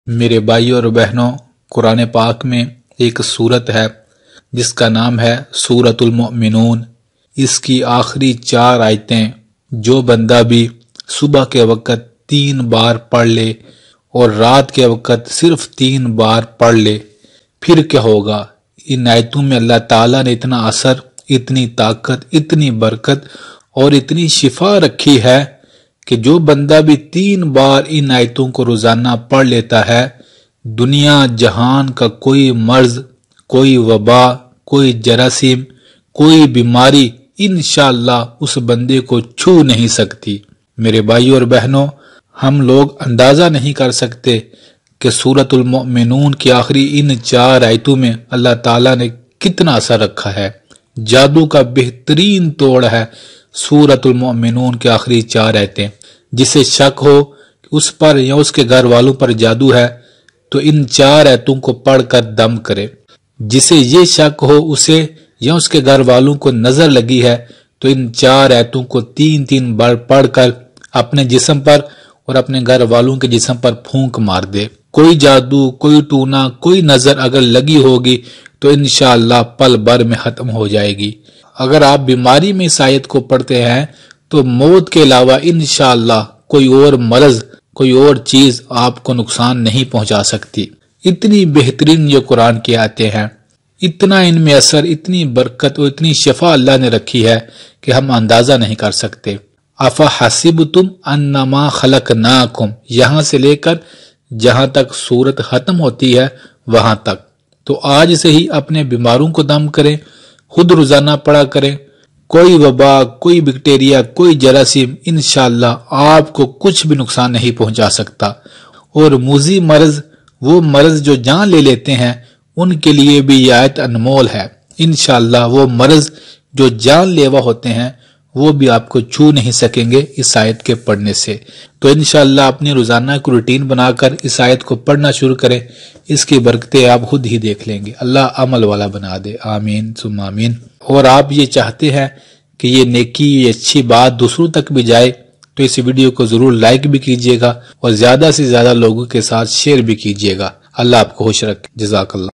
میرے بھائیوں اور بہنوں، قرآن پاک میں ایک سورت ہے جس کا نام ہے سورۃ المؤمنون۔ اس کی آخری 4 آیتیں جو بندہ بھی صبح کے وقت 3 بار پڑھ لے اور رات کے وقت صرف 3 بار پڑھ لے، پھر کیا ہوگا؟ ان آیتوں میں اللہ تعالیٰ نے اتنا اثر، اتنی طاقت، اتنی برکت اور اتنی شفا رکھی ہے کہ جو بندہ بھی 3 بار ان آیتوں کو روزانہ پڑھ لیتا ہے، دنیا جہان کا کوئی مرض، کوئی وبا، کوئی جراثیم، کوئی بیماری انشاءاللہ اس بندے کو چھو نہیں سکتی۔ میرے بھائیوں اور بہنوں، ہم لوگ اندازہ نہیں کر سکتے کہ سورۃ المؤمنون کی آخری ان 4 آیتوں میں اللہ تعالیٰ نے کتنا اثر رکھا ہے۔ جادو کا بہترین توڑ ہے سورۃ المؤمنون کی آخری 4 آیتیں۔ جسے شک ہو کہ اس پر یا اس کے گھر والوں پر جادو ہے تو ان 4 آیتوں کو پڑھ کر دم کرے۔ جسے یہ شک ہو اسے یا اس کے گھر والوں کو نظر لگی ہے تو ان 4 آیتوں کو 3 بار پڑھ کر اپنے جسم پر اور اپنے گھر والوں کے جسم پر پھونک مار دے۔ کوئی جادو، کوئی ٹونا، کوئی نظر اگر لگی ہوگی تو انشاءاللہ پل بھر میں ختم ہو جائے گی۔ اگر آپ بیماری میں اس آیت کو پڑھتے ہیں تو موت کے علاوہ انشاءاللہ کوئی اور مرض، کوئی اور چیز آپ کو نقصان نہیں پہنچا سکتی۔ اتنی بہترین یہ قرآن کی آیتیں ہیں، اتنا ان میں اثر، اتنی برکت اور اتنی شفا اللہ نے رکھی ہے کہ ہم اندازہ نہیں کر سکتے۔ افحسبتم انما خلقناکم، یہاں سے لے کر جہاں تک سورت ختم ہوتی ہے وہاں تک۔ تو آج سے ہی اپنے بیماروں کو دم کریں، خود روزانہ پڑھا کریں۔ کوئی وبا، کوئی بیکٹیریا، کوئی جراثیم انشاءاللہ آپ کو کچھ بھی نقصان نہیں پہنچا سکتا۔ اور موذی مرض، وہ مرض جو جان لے لیتے ہیں، ان کے لیے بھی یہ آیت انمول ہے۔ انشاءاللہ وہ مرض جو جان لیوا ہوتے ہیں وہ بھی آپ کو چھو نہیں سکیں گے اس آیت کے پڑھنے سے۔ تو انشاءاللہ اپنی روزانہ کو روٹین بنا کر اس آیت کو پڑھنا شروع کریں، اس کی برکتیں آپ خود ہی دیکھ لیں گے۔ اللہ عمل والا بنا دے، آمین ثم آمین۔ اور آپ یہ چاہتے ہیں کہ یہ نیکی، یہ اچھی بات دوسروں تک بھی جائے تو اس ویڈیو کو ضرور لائک بھی کیجئے گا اور زیادہ سے زیادہ لوگوں کے ساتھ شیئر بھی کیجئے گا۔ اللہ آپ کو خوش رکھے، جزاک اللہ۔